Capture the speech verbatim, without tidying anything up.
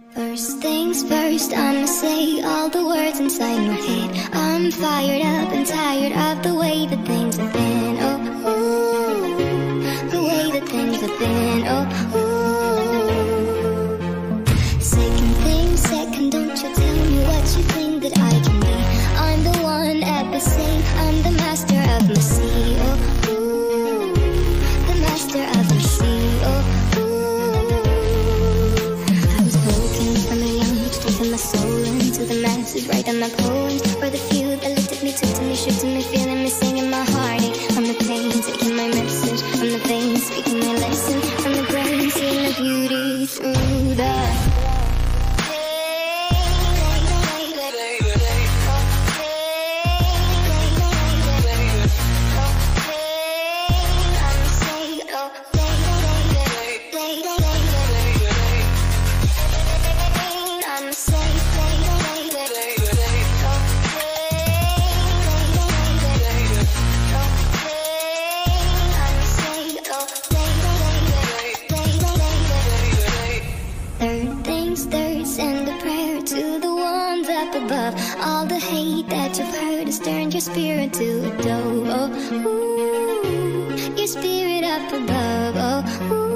First things first, I'ma say all the words inside my head. I'm fired up and tired of the way that things have been. Oh, ooh, the way that things have been. Oh, ooh. Second thing second, don't you tell me what you think that I can be. I'm the one at the same, I'm the master of my sea. Oh, ooh, the master of my sea. Oh, my soul into the masses, write down my poems for the few that looked at me, took to me, shook to me, feeling me, singing my heartache from the pain, taking my message from the veins, speaking my lesson from the brain, seeing the beauty through the send a prayer to the ones up above. All the hate that you've heard has turned your spirit to a dove. Oh, ooh, your spirit up above. Oh, ooh.